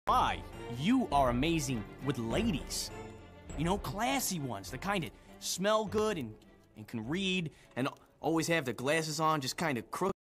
why you are amazing with ladies. You know, classy ones, the kind that smell good and can read and always have their glasses on, just kind of crooked.